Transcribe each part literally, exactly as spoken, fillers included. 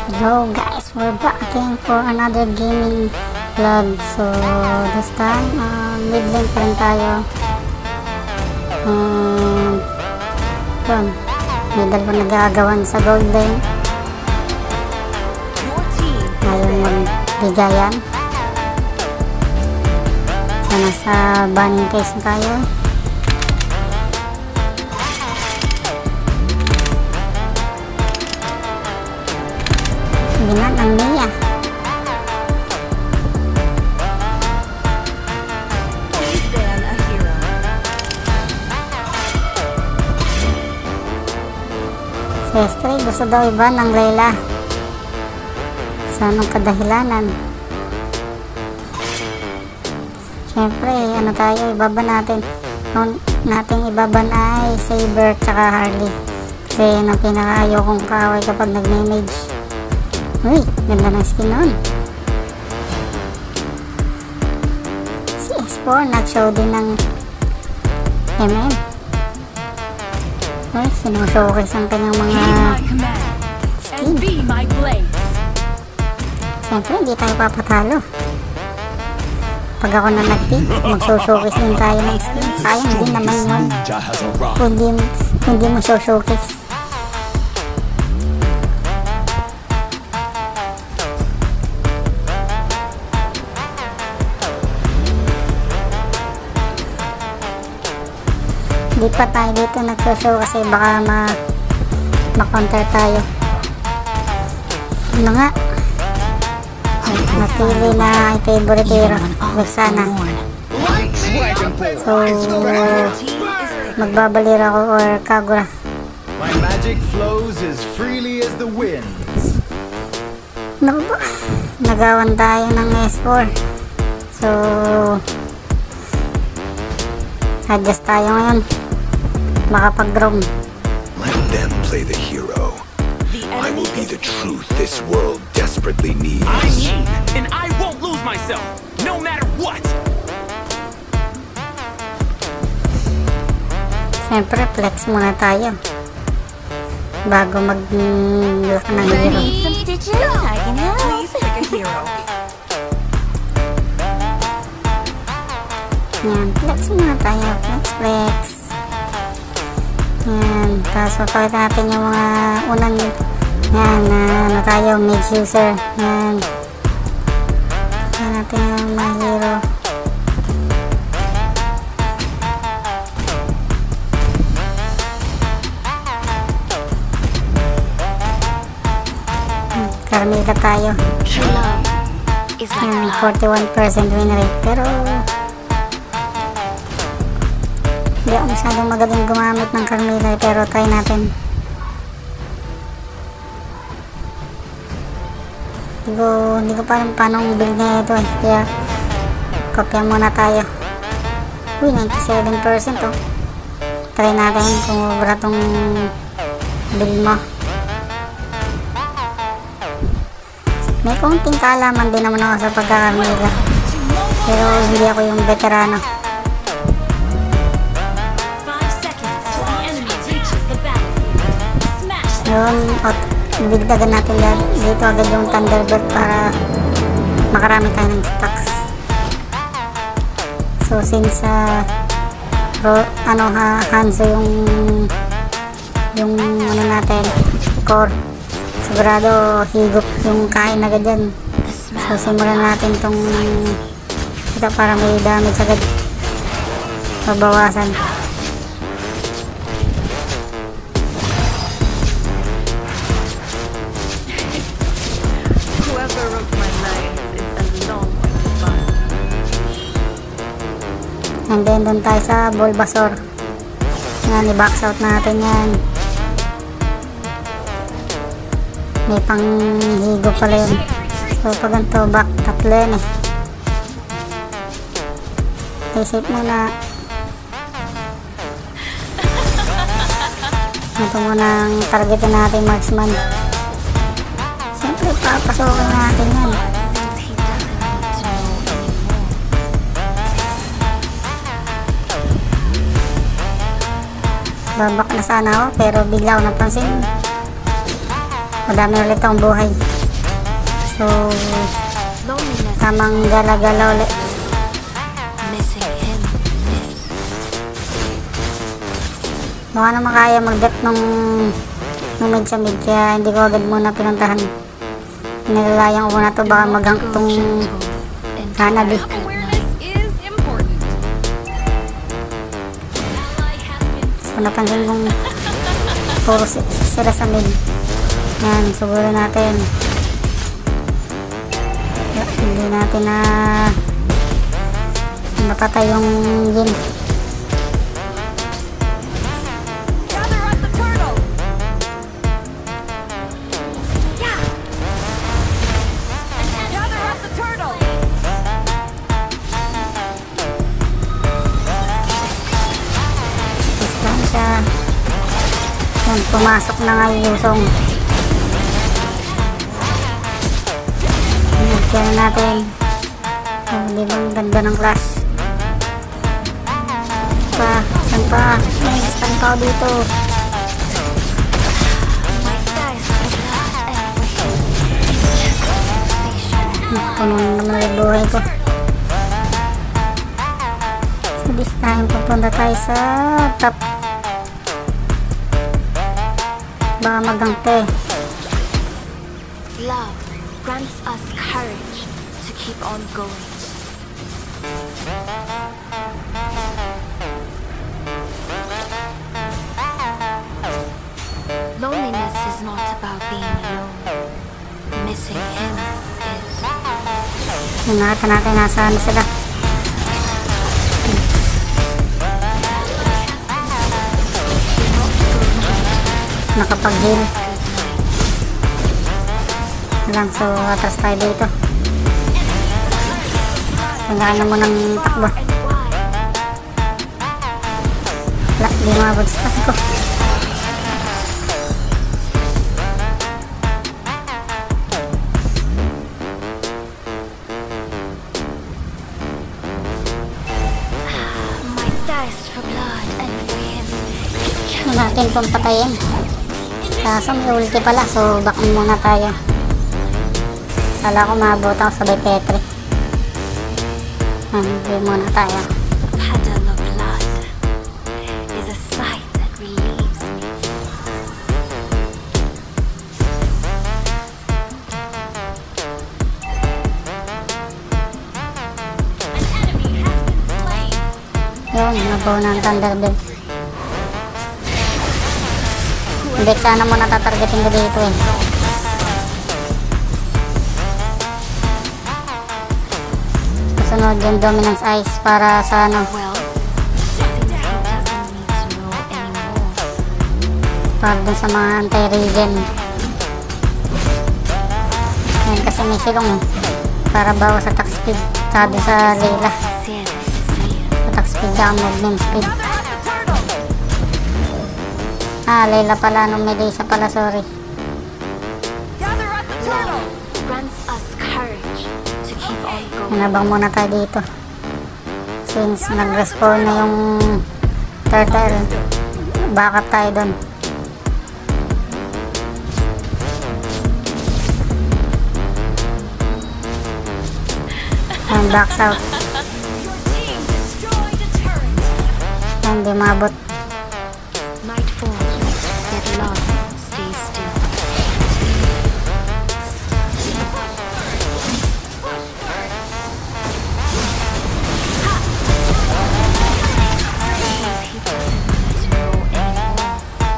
Hello guys, we're back again for another gaming vlog. So this time, uh, mid lane pa rin tayo. And yun, may dalawa nagagawan sa gold lane. Ayaw magbigayan. So nasa banning phase na tayo. Ginan ang Mia. Si Estray gusto daw iba ng Layla. Sa anong kadahilanan? Siyempre, ano tayo, ibaban natin. Noon natin ibaban ay Saber tsaka Harley. Kasi yun ang pinakaayaw kong kaaway kapag nag-mage. Uy, ganda ng skin nun. Si S four nag-show din ng M M. Uy, sinushowcase ang kanyang mga skin. Siyempre, hindi tayo papatalo. Pag ako na nag-pick, mag-showcase din tayo ng skin. Sayang din naman yun. Kung di, kung di mo showcase. Di pa tayo dito nag-show kasi baka ma ma-counter tayo. Ano nga? Napili na i-favorite hero. Vexana. So, magbabalira ako or Kagura. My magic flows as freely as the winds. Naku ba? Nagawan tayo ng S four. So, adjust tayo ngayon. Makapag-roam. Let them play the hero. I will be the truth this world desperately needs. I'm me, and I won't lose myself, no matter what. Siyempre, flex muna tayo bago mag-lock ng hero. Some stitches? I can help. Please pick a hero. Yan, flex muna tayo. Flex, flex. Yan, tapos papakita natin yung mga unang yan, uh, ano tayo, mage user. Yan. Yan natin yung mga hero. Carmilla tayo. Yan, forty-one percent win rate. Pero hindi ako masyadong magaling gumamit ng Carmilla, pero try natin. Hindi ko, hindi ko pa alam paano ang build na ito eh. Kaya kopya muna tayo. Uy, ninety-seven percent oh. Try natin kung ubra tong build mo. May konting kaalaman din naman ako sa pagka-Carmilla, pero hindi ako yung veterano. Yun, at bigdagan natin dito agad yung Thunderbird para makarami tayo ng stocks. So since uh, ro, ano ha, Hanzo yung yung ano natin, core, sigurado higop yung kain agad yan. So simulan natin tong ito para may damage agad, mabawasan. And then doon tayo sa Bulbasaur. Yan, i-box out natin yan. May pang higo pala yun. So pag ganito, back tatlo yan eh. I-save muna. Ito muna ang targetin natin, marksman. Siyempre papasokin natin yan. Babak na sana ako pero bigla ako napansin madami ulit akong buhay. So, Loneliness. tamang gala-gala ulit. Missing him is. Mukha naman kaya mag-dep nung, nung mid sa mid, kaya hindi ko agad muna pinuntahan. Pinalayang ko na to, baka maghang tong Hanabi. Awareness is important. So, napansin kong puro si- sila sa mid. Yan, siguro natin. Ya, hindi natin na matatay yung Jin. Gather at the turtle. Gather at the turtle. Distansya. Yan, pumasok na nga yung Yusong. Kaya natin. Oh, di ba ang ganda ng class? Pa, saan pa? May stand pa dito. My thighs are blood and Puno na naman yung buhay ko. So this time, pupunta tayo sa top. Baka magangte. love grants us courage to keep on going. Loneliness is not about being alone. Missing him is. Yung nakita natin nasa ano sila. Nakapag-heal. Lang, so atras tayo dito. Tanggaan na mo ng takbo. Wala, di mabag stop ko. My thirst for blood and for him is just Hindi natin itong patayin. Kaso may ulti pala, so back muna tayo. Kala ko maabot ako sabay Petri. Hindi muna tayo. a puddle of blood is a sight that relieves me. Yun, nabaw na ang Thunderbolt. Hindi, sana muna tatargetin ko dito eh. Kasunod yung Dominance Ice para sa ano, Well, since he doesn't need to know anymore, para dun sa mga anti-regen. Yan, kasi may silong eh. Para bawas sa attack speed. Sabi sa Layla. Cielos is near. Attack speed ka movement speed. Ah, Layla pala. Nung Melissa pala, sorry. Gather at the turtle. Love grants us courage to keep on going. Hinabang muna tayo dito. Since nag-respawn na yung turtle, backup tayo dun. And backs out. Team destroyed a turret. And di mabot. Night falls, yet love stays still. He doesn't need to know anymore.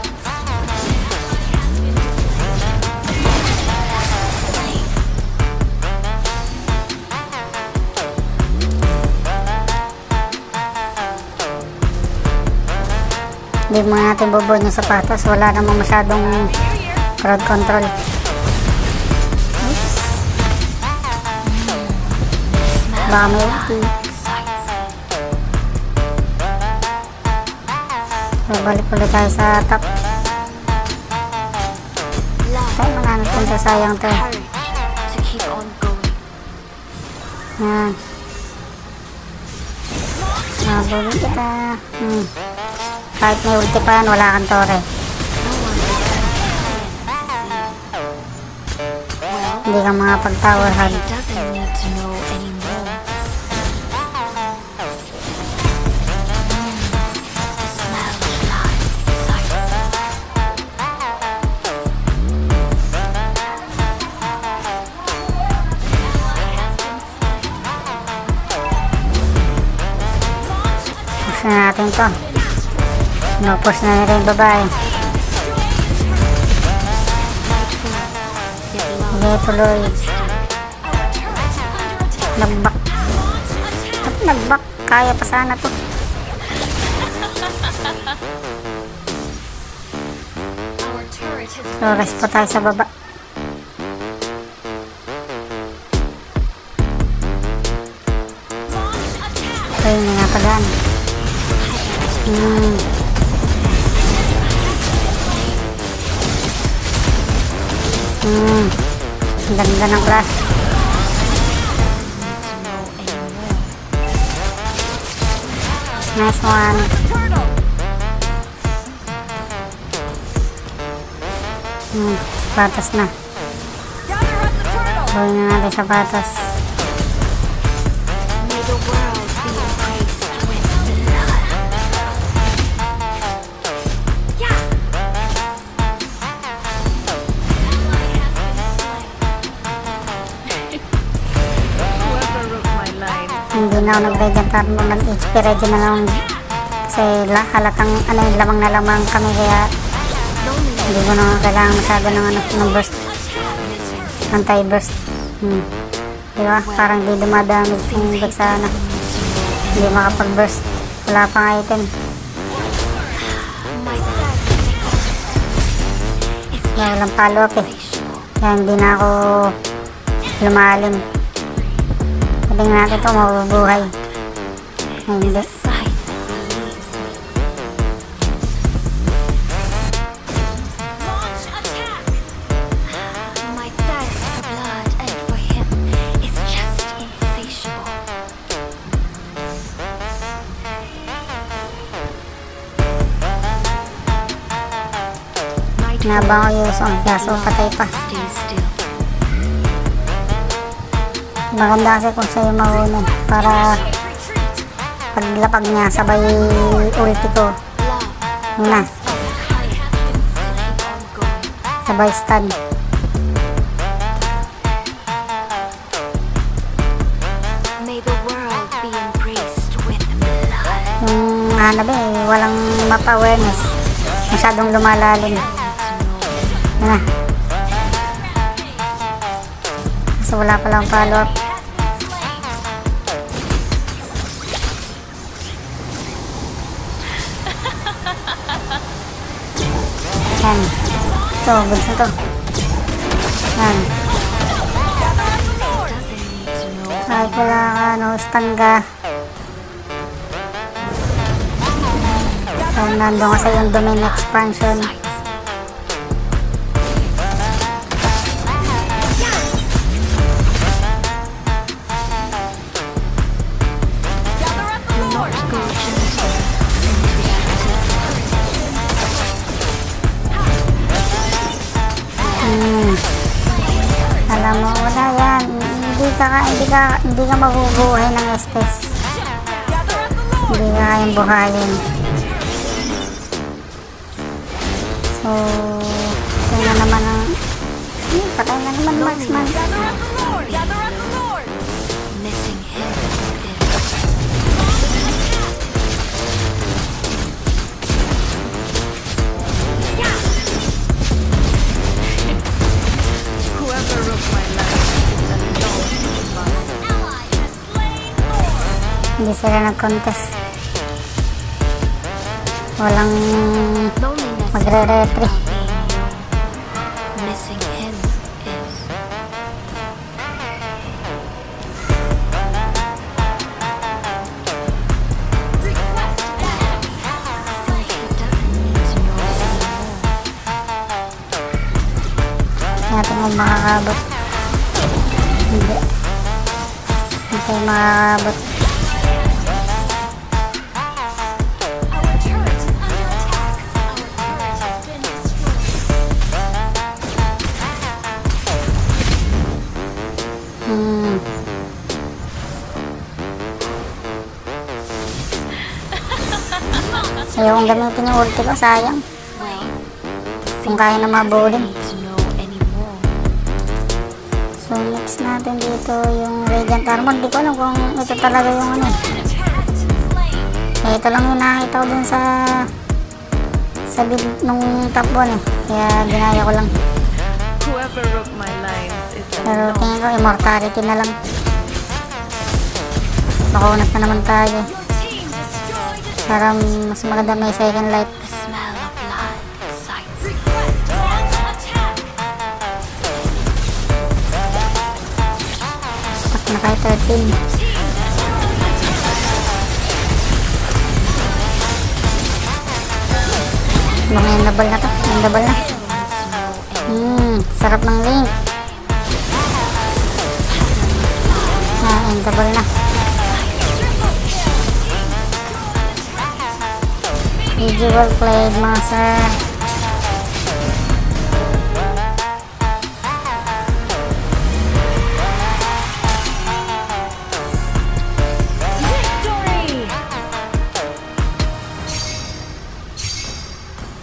Hindi mo natin bubod yung sapatos. Wala namang masyadong crowd control. Oops. Baka may ulti. Excites me. Babalik ulit tayo sa top. Love Tayo mananap dito, sayang to. courage to keep on going. Yan. Nabulin kita. Hmm. Kahit may ulti pa yan, wala kang tore. No one is Well, Hindi hindi ka makapag-tower hug. He doesn't need to know anymore. The smell of blood excites him. Gusto na natin to. Pinupos na nila yung babae. Sige, tuloy. Nagbak. Ba't nagbak? Kaya pa sana to. Our turret has So, rest po tayo sa baba. Okay, may napagaan. Hmm. Hmm. Ang ganda ng class. Nice one. turtle. Hmm. Sapatos na. Gather up the turtle. Gawin na natin sapatos. May the world be embraced with blood. Yeah. Hindi na ako nag-regen tarmo. Nag-H P regen na lang. Kasi la- halatang ano yung lamang na lamang kami kaya hindi ko na kailangan masyado ng ano ng burst. Anti-burst. Hmm. Diba? Parang hindi dumadamage yung back sa ano. Hindi makapag-burst. Wala pang item. My thirst is Kaya walang follow-up eh. Kaya hindi na ako lumalim. Pwede natin ito mabubuhay. Ay, hindi. sight that leaves me. Launch attack. My thirst for blood and for him is just insatiable. My Nabang ko yung song. Kaso patay pa. stay still. Maganda kasi kung sa'yo mauna. Para paglapag niya sabay ulti ko. Love Yun na. has been keep on going. Sabay stun. May the world be embraced with blood. Yung hanap eh. Walang map awareness. Masyadong lumalalim. Yun na. Kasi wala palang follow up. Yan. Ito, goods na to. Yan. Doesn't need to know. Kahit wala ka, ano, stun ka. So, nandun kasi yung domain expansion. Gather up the lord. Hmm. Alam mo, wala yan. Hindi ka, hindi ka, hindi ka mabubuhay ng Estes. Gather up the lord. Hindi ka kayang buhayin. So, ito na naman ang... Hmm, patay na naman marksman. Gather up the lord. Gather up the lord. Missing him is Whoever wrote my life is alone. Ally has slain Lord. Hindi sila nag-contest. Walang loneliness. magre-retry. Being alone. Missing him is. Request backup. Since he doesn't need to know anymore. Natin kung makakabot. Hindi. Hindi tayo makakabot. Our turret is under attack. Our turret has been destroyed. Hmm. Ayokong gamitin yung ulti ko, sayang. Kung kaya na mabulin. To know anymore. So next natin dito yung Radiant Armor. Di ko alam kung ito talaga yung ano. Eh, ito lang yung nakita ko dun sa sa build nung top one eh. Kaya ginaya ko lang. Whoever wrote my lines is Pero unknown. tingin ko immortality na lang. Makunat na naman tayo. Para mas maganda may second life. The smell of blood excites me. Stuck na kayo thirteen. Mga endable na to. Endable na. Hmm, sarap ng link. Ah, endable na. Visual played mga sir.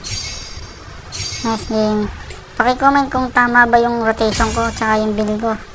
Nice game. Paki-comment kung tama ba yung rotation ko tsaka yung build ko.